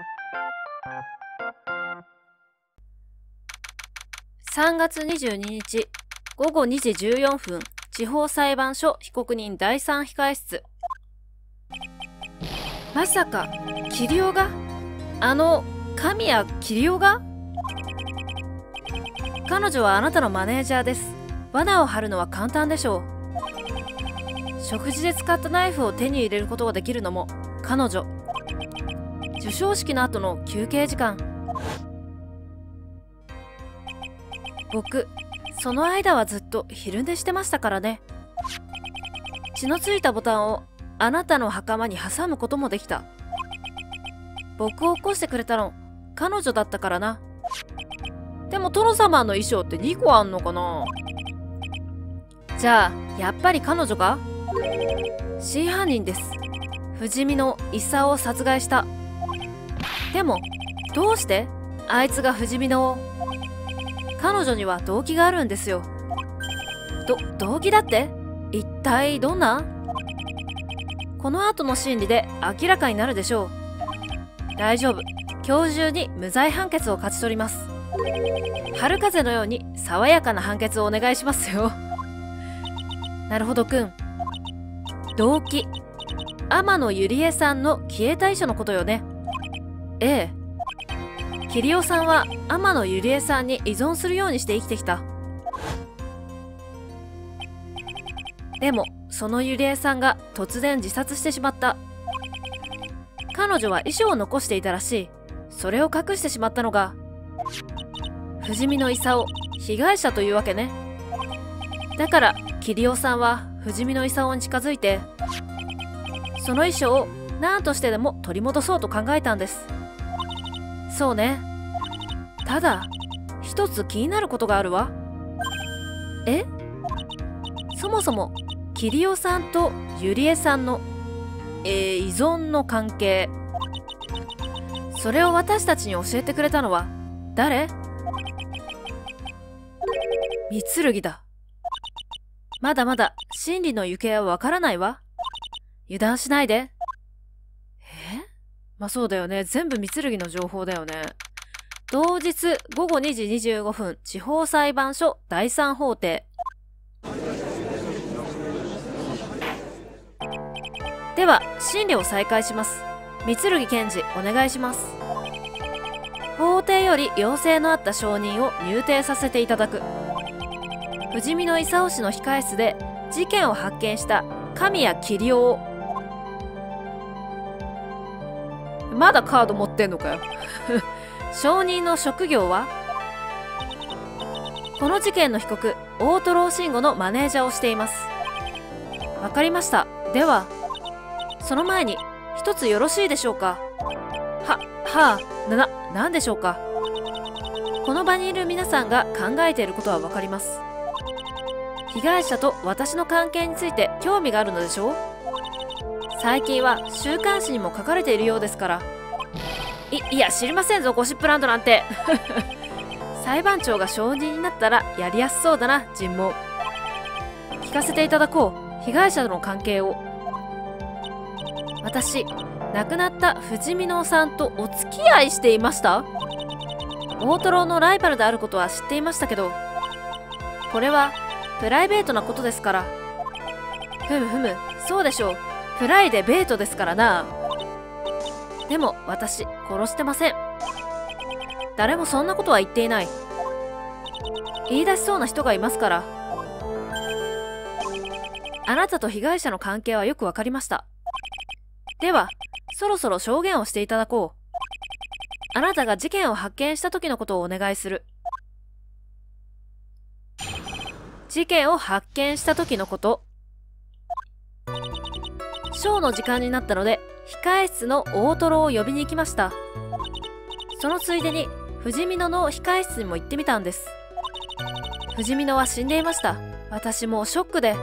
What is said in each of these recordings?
3月22日午後2時14分、地方裁判所被告人第3控室。まさか、桐生が？神谷桐生が？彼女はあなたのマネージャーです。罠を張るのは簡単でしょう。食事で使ったナイフを手に入れることができるのも彼女。授賞式の後の休憩時間。僕、その間はずっと昼寝してましたからね。血のついたボタンをあなたの袴に挟むこともできた。僕を起こしてくれたの彼女だったからな。でも殿様の衣装って2個あんのかな。じゃあやっぱり彼女か？真犯人です。不死身の功を殺害した。でもどうしてあいつが不死身の？彼女には動機があるんですよ。動機だって？一体どんな？この後の審理で明らかになるでしょう。大丈夫。今日中に無罪判決を勝ち取ります。春風のように爽やかな判決をお願いしますよ。なるほどくん。動機。天野ゆりえさんの消えた遺書のことよね。ええ。桐生さんは天野ゆりえさんに依存するようにして生きてきた。でもそのゆりえさんが突然自殺してしまった。彼女は遺書を残していたらしい。それを隠してしまったのが不死身の功、被害者というわけね。だから桐生さんは不死身の功に近づいてその遺書を何としてでも取り戻そうと考えたんです。そうね。ただ一つ気になることがあるわ。え？そもそも桐生さんとゆりえさんの依存の関係、それを私たちに教えてくれたのは誰？三剣だ。まだまだ真理の行方はわからないわ。油断しないで。まあそうだよね。全部三剣の情報だよね。同日午後2時25分、地方裁判所第3法廷。では審理を再開します。三剣検事、お願いします。法廷より要請のあった証人を入廷させていただく。不死身の功氏の控室で事件を発見した神谷桐生を。まだカード持ってんのかよ。証人の職業は？この事件の被告大戸慎吾のマネージャーをしています。わかりました。ではその前に一つよろしいでしょうか。なんでしょうか。この場にいる皆さんが考えていることはわかります。被害者と私の関係について興味があるのでしょう。最近は週刊誌にも書かれているようですから。いや知りませんぞ、ゴシップランドなんて。裁判長が証人になったらやりやすそうだな、尋問。聞かせていただこう、被害者との関係を。私、亡くなった藤美濃さんとお付き合いしていました。大トロのライバルであることは知っていましたけど、これはプライベートなことですから。そうでしょう。プライベートですからな。でも私殺してません。誰もそんなことは言っていない。言い出しそうな人がいますから。あなたと被害者の関係はよくわかりました。ではそろそろ証言をしていただこう。あなたが事件を発見した時のことをお願いする。事件を発見した時のこと。ショーの時間になったので控室の大トロを呼びに行きました。そのついでに不死身の控室にも行ってみたんです。不死身のは死んでいました。私もショックで。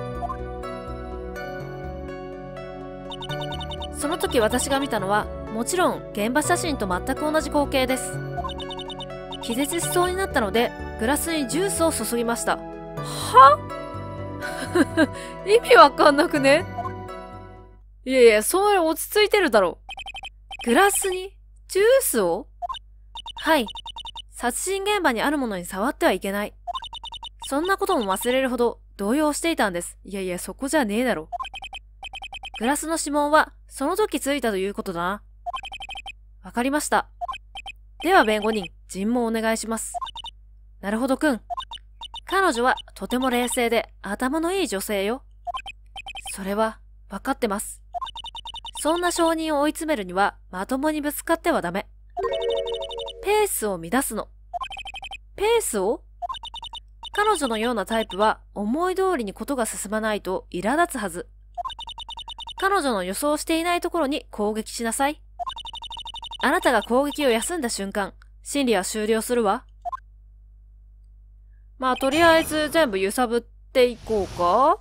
その時私が見たのはもちろん現場写真と全く同じ光景です。気絶しそうになったのでグラスにジュースを注ぎました。は？意味わかんなくね？いやいや、それ落ち着いてるだろ。グラスにジュースを？はい。殺人現場にあるものに触ってはいけない。そんなことも忘れるほど動揺していたんです。いやいや、そこじゃねえだろ。グラスの指紋はその時ついたということだな。わかりました。では弁護人、尋問お願いします。なるほどくん。彼女はとても冷静で頭のいい女性よ。それはわかってます。そんな証人を追い詰めるにはまともにぶつかってはダメ。ペースを乱すの。ペースを？彼女のようなタイプは思い通りにことが進まないと苛立つはず。彼女の予想していないところに攻撃しなさい。あなたが攻撃を休んだ瞬間、審理は終了するわ。まあとりあえず全部揺さぶっていこうか。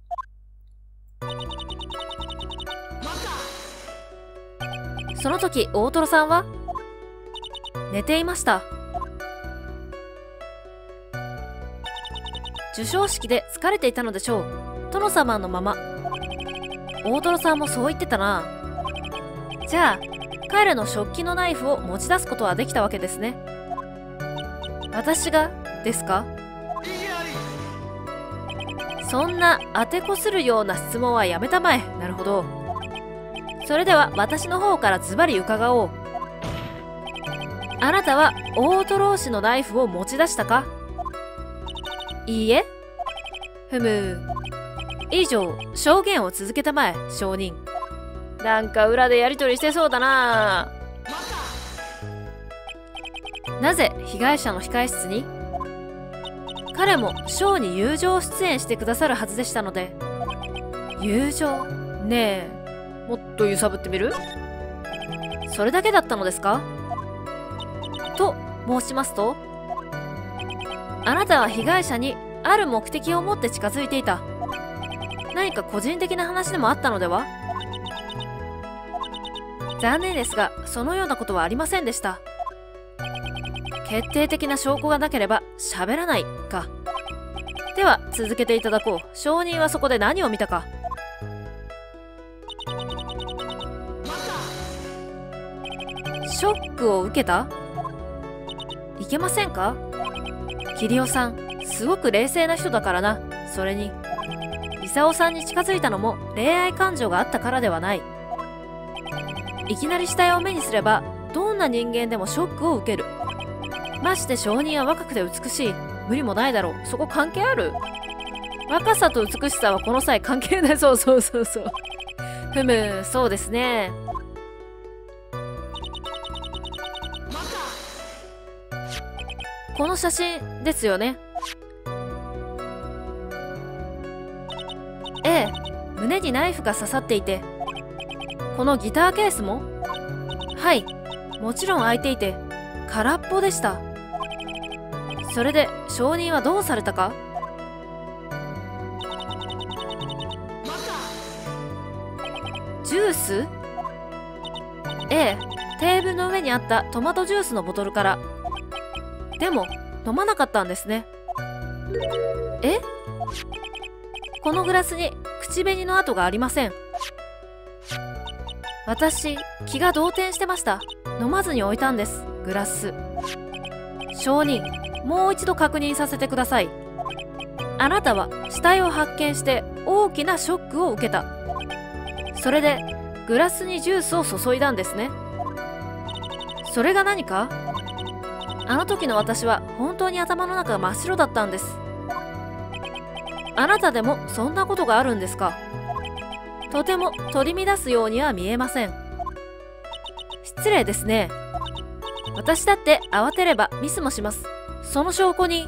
その時大トロさんは寝ていました。授賞式で疲れていたのでしょう。殿様のまま。大トロさんもそう言ってたな。じゃあ彼の食器のナイフを持ち出すことはできたわけですね。私がですか？そんな当てこするような質問はやめたまえ。なるほど。それでは私の方からズバリ伺おう。あなたは大トロ氏のナイフを持ち出したか？いいえ。ふむ。以上、証言を続けたまえ、証人。なんか裏でやりとりしてそうだな。なぜ被害者の控え室に？彼もショーに友情出演してくださるはずでしたので。友情？ねえ、もっと揺さぶってみる？それだけだったのですか？と申しますと、あなたは被害者にある目的を持って近づいていた。何か個人的な話でもあったのでは？残念ですが、そのようなことはありませんでした。決定的な証拠がなければ喋らないか。では続けていただこう。証人はそこで何を見たか。ショックを受けた？いけませんか？桐尾さん、すごく冷静な人だからな。それに功さんに近づいたのも恋愛感情があったからではない。いきなり死体を目にすればどんな人間でもショックを受ける。まして証人は若くて美しい。無理もないだろう。そこ関係ある？若さと美しさはこの際関係ない。そうそうそうそう。ふむ、そうですね。この写真ですよね。ええ、胸にナイフが刺さっていて。このギターケースも？はい、もちろん開いていて空っぽでした。それで証人はどうされたか？ジュース？ええ、テーブルの上にあったトマトジュースのボトルから。でも飲まなかったんですね。え？このグラスに口紅の跡がありません。私、気が動転してました。飲まずに置いたんです、グラス。証人、もう一度確認させてください。あなたは死体を発見して大きなショックを受けた。それでグラスにジュースを注いだんですね。それが何か？あの時の私は本当に頭の中が真っ白だったんです。あなたでもそんなことがあるんですか？とても取り乱すようには見えません。失礼ですね。私だって慌てればミスもします。その証拠に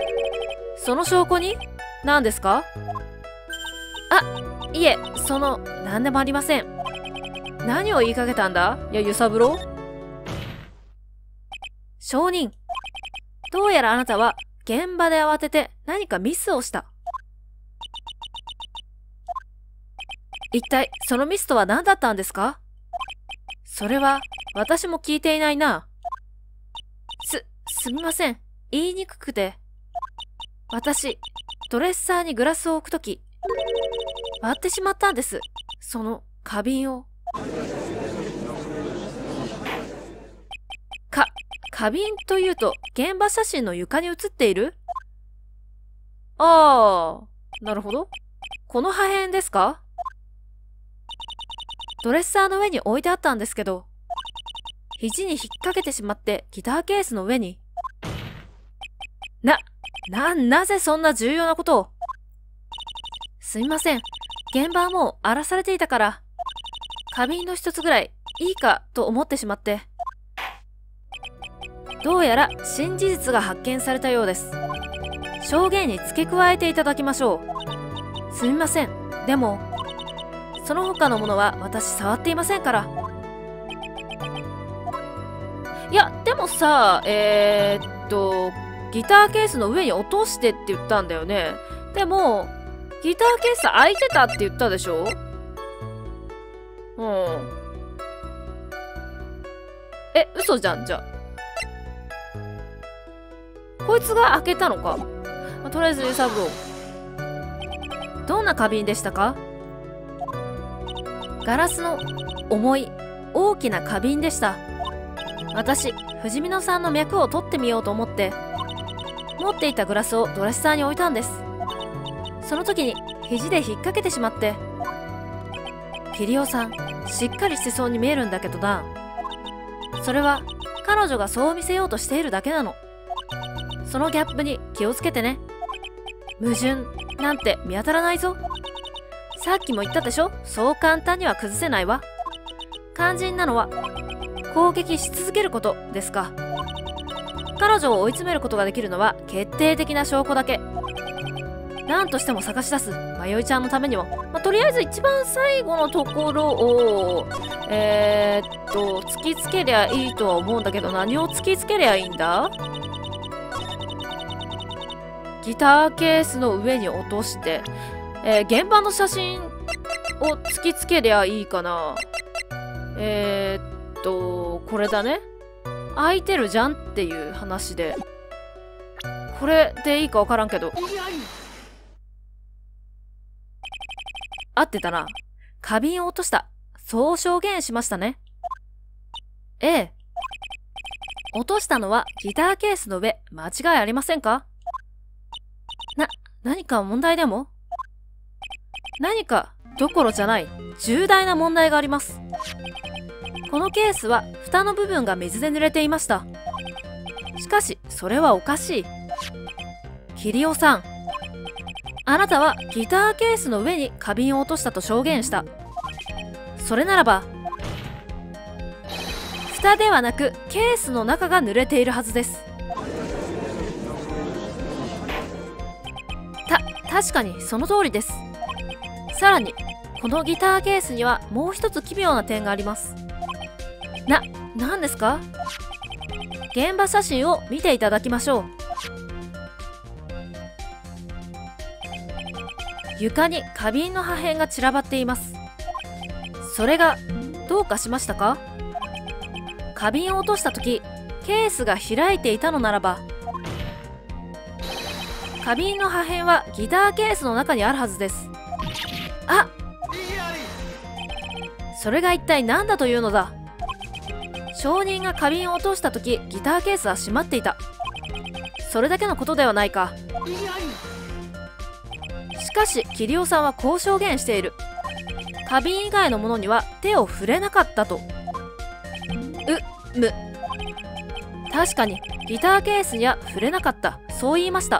何ですか？あ、いえ、何でもありません。何を言いかけたんだ？いや、揺さぶろう。証人、どうやらあなたは現場で慌てて何かミスをした。一体そのミスとは何だったんですか？それは私も聞いていないな。すみません。言いにくくて。私、ドレッサーにグラスを置くとき、割ってしまったんです。その花瓶を。 花瓶というと現場写真の床に写っている？ああ、なるほど。この破片ですか？ドレッサーの上に置いてあったんですけど、肘に引っ掛けてしまってギターケースの上に。なぜそんな重要なことを。すみません。現場はもう荒らされていたから、花瓶の一つぐらいいいかと思ってしまって。どうやら新事実が発見されたようです。証言に付け加えていただきましょう。すみません。でも、その他のものは私触っていませんから。いや、でもさ、ギターケースの上に落としてって言ったんだよね。でも、ギターケース開いてたって言ったでしょ？うん。嘘じゃん、じゃあ。こいつが開けたのか。とりあえず揺さぶろう。どんな花瓶でしたか？ガラスの重い大きな花瓶でした。私、藤見野さんの脈を取ってみようと思って、持っていたグラスをドレッサーに置いたんです。その時に肘で引っ掛けてしまって。桐尾さん、しっかりしてそうに見えるんだけどな。それは彼女がそう見せようとしているだけなの。そのギャップに気をつけてね。矛盾なんて見当たらないぞ。さっきも言ったでしょ、そう簡単には崩せないわ。肝心なのは攻撃し続けることですか。彼女を追い詰めることができるのは決定的な証拠だけ。何としても探し出す迷いちゃんのためにも、とりあえず一番最後のところを突きつけりゃいいとは思うんだけど、何を突きつけりゃいいんだ？ギターケースの上に落として、現場の写真を突きつけりゃいいかな。これだね。開いてるじゃんっていう話で。これでいいかわからんけど。合ってたな。花瓶を落とした。そう証言しましたね。ええ。落としたのはギターケースの上、間違いありませんか？何か問題でも？何かどころじゃない重大な問題があります。このケースは蓋の部分が水で濡れていました。しかしそれはおかしい。桐尾さん、あなたはギターケースの上に花瓶を落としたと証言した。それならば蓋ではなくケースの中が濡れているはずです。確かにその通りです。さらにこのギターケースにはもう一つ奇妙な点があります。何ですか？現場写真を見ていただきましょう。床に花瓶の破片が散らばっています。それがどうかしましたか？花瓶を落とした時ケースが開いていたのならば、花瓶の破片はギターケースの中にあるはずです。それが一体何だというのだ。証人が花瓶を落とした時ギターケースは閉まっていた。それだけのことではないか。しかし桐尾さんはこう証言している。花瓶以外のものには手を触れなかったと。確かにギターケースには触れなかった、そう言いました。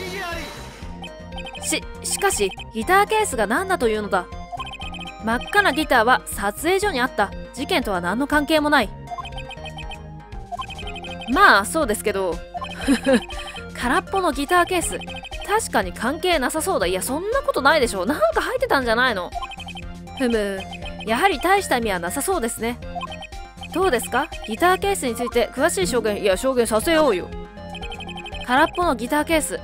しかしギターケースが何だというのだ。真っ赤なギターは撮影所にあった。事件とは何の関係もない。まあそうですけど空っぽのギターケース、確かに関係なさそうだ。いや、そんなことないでしょ。なんか入ってたんじゃないの？やはり大した意味はなさそうですね。どうですか？ギターケースについて詳しい証言。いや、証言させようよ。空っぽのギターケース、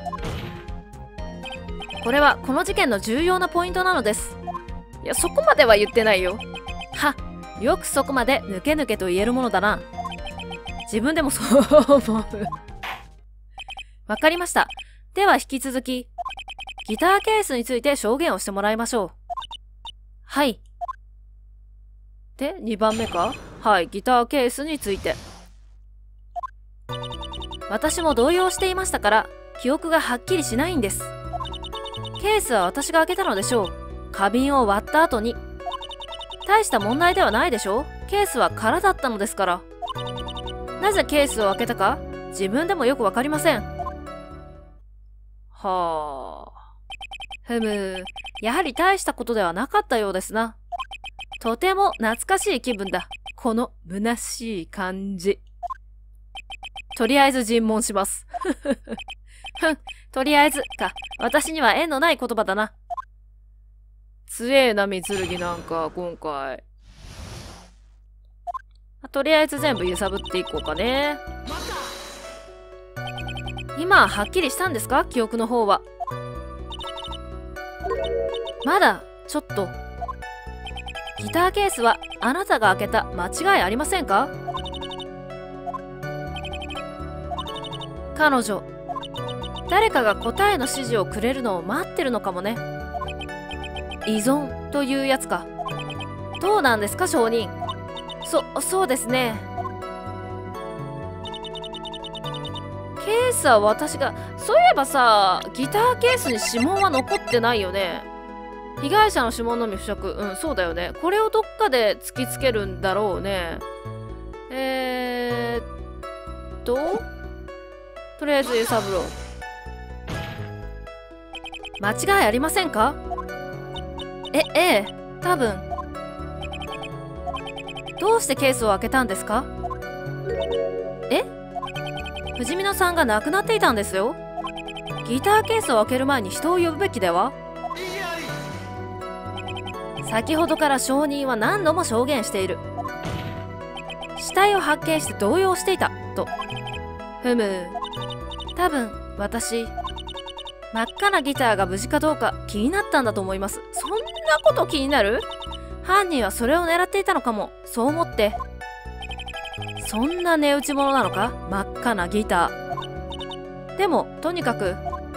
これはこの事件の重要なポイントなのです。いや、そこまでは言ってないよ。よくそこまで抜け抜けと言えるものだな。自分でもそう思うわかりました。では引き続きギターケースについて証言をしてもらいましょう。はい。で、2番目か。はい、ギターケースについて。 私も動揺していましたから記憶がはっきりしないんです。ケースは私が開けたのでしょう。花瓶を割った後に。大した問題ではないでしょう。ケースは空だったのですから。なぜケースを開けたか自分でもよくわかりません。はあ。ふむ、やはり大したことではなかったようですな。とても懐かしい気分だ。この虚しい感じ。とりあえず尋問します。ふん、とりあえずか。私には縁のない言葉だな。強えな、三剣なんか、今回。とりあえず全部揺さぶっていこうかね。今、はっきりしたんですか記憶の方は。まだ、ちょっと。ギターケースはあなたが開けた間違いありませんか？彼女、誰かが答えの指示をくれるのを待ってるのかもね。依存というやつか。どうなんですか証人。そうですね。ケースは私が、そういえばさ、ギターケースに指紋は残ってないよね。被害者の指紋のみ付着。うん、そうだよね。これをどっかで突きつけるんだろうね。とりあえず揺さぶろう。間違いありませんか？ええ、多分。どうしてケースを開けたんですか？え？藤見野さんが亡くなっていたんですよ。ギターケースを開ける前に人を呼ぶべきでは？先ほどから証人は何度も証言している。死体を発見して動揺していたと。ふむ、多分私、真っ赤なギターが無事かどうか気になったんだと思います。そんなこと気になる？犯人はそれを狙っていたのかも。そう思って。そんな値打ち物なのか？真っ赤なギター。でもとにかく、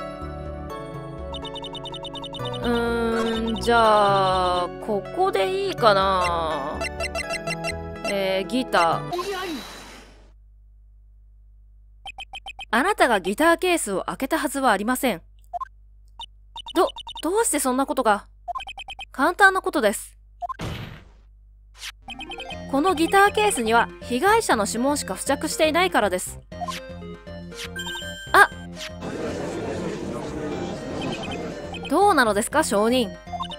じゃあここでいいかな。ギター。あなたがギターケースを開けたはずはありません。どうしてそんなことが？簡単なことです。このギターケースには被害者の指紋しか付着していないからです。あ、どうなのですか証人。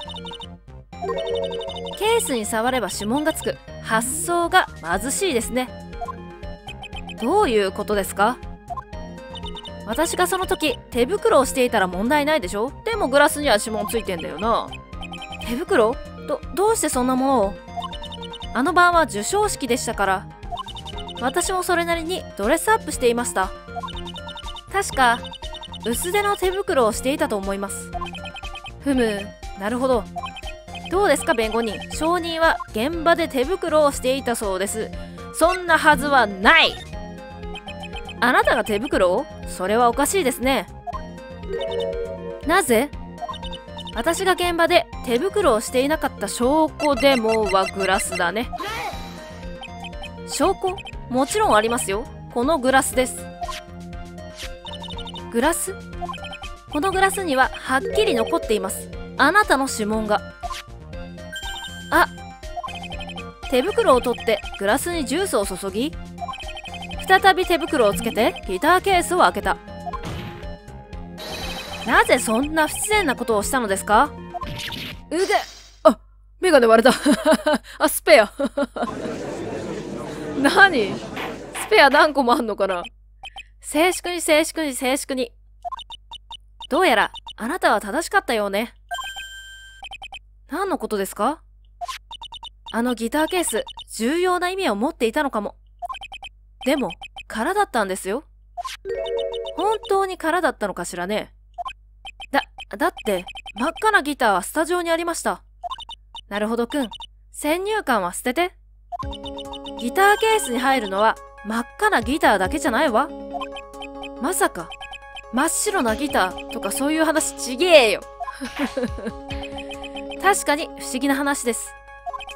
ケースに触れば指紋がつく。発想が貧しいですね。どういうことですか？私がその時手袋をしていたら問題ないでしょ。でもグラスには指紋ついてんだよな。手袋？どうしてそんなものを？あの晩は授賞式でしたから。私もそれなりにドレスアップしていました。確か薄手の手袋をしていたと思います。ふむ、なるほど。どうですか弁護人。証人は現場で手袋をしていたそうです。そんなはずはない。あなたが手袋を？それはおかしいですね。なぜ？私が現場で手袋をしていなかった証拠でもはグラスだね。証拠？もちろんありますよ。このグラスです。グラス？このグラスにははっきり残っています。あなたの指紋が。あ、手袋を取ってグラスにジュースを注ぎ、再び手袋をつけてギターケースを開けた。なぜそんな不自然なことをしたのですか？あ、メガネ割れた。あ、スペア。何？スペア何個もあんのかな？静粛に静粛に静粛に。どうやらあなたは正しかったようね。何のことですか？あのギターケース、重要な意味を持っていたのかも。でも、空だったんですよ。本当に空だったのかしらね。だって、真っ赤なギターはスタジオにありました。なるほどくん。先入観は捨てて。ギターケースに入るのは真っ赤なギターだけじゃないわ。まさか、真っ白なギターとかそういう話ちげえよ。確かに不思議な話です。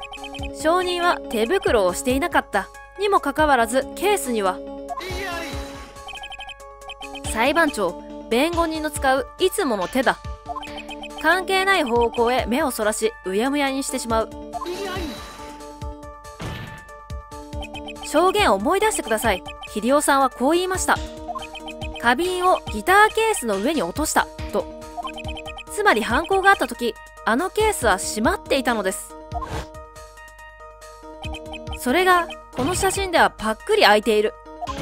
証人は手袋をしていなかったにもかかわらずケースには裁判長、弁護人の使ういつもの手だ。関係ない方向へ目をそらし、うやむやにしてしまう。証言を思い出してください。秀夫さんはこう言いました。花瓶をギターケースの上に落としたと。つまり犯行があった時、あのケースは閉まっていたのです。それがこの写真ではパックリ開いている。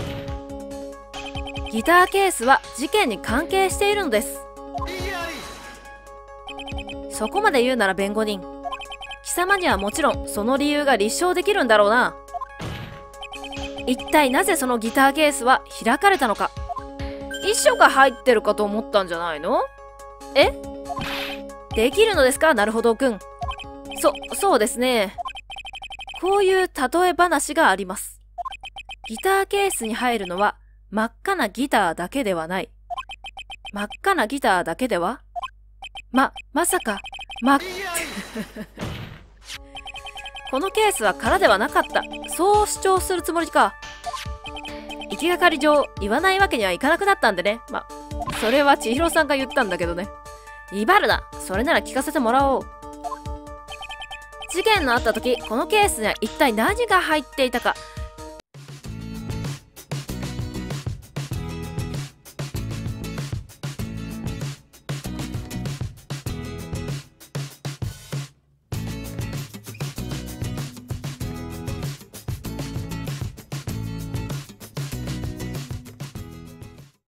ギターケースは事件に関係しているのです。そこまで言うなら弁護人、貴様にはもちろんその理由が立証できるんだろうな。一体なぜそのギターケースは開かれたのか。遺書が入ってるかと思ったんじゃないの？え？できるのですか、なるほどくん。そうですね。こういう例え話があります。ギターケースに入るのは真っ赤なギターだけではない。真っ赤なギターだけではまさか、このケースは空ではなかった。そう主張するつもりか。行きがかり上、言わないわけにはいかなくなったんでね。それは千尋さんが言ったんだけどね。威張るな。それなら聞かせてもらおう。事件のあった時、このケースには一体何が入っていたか、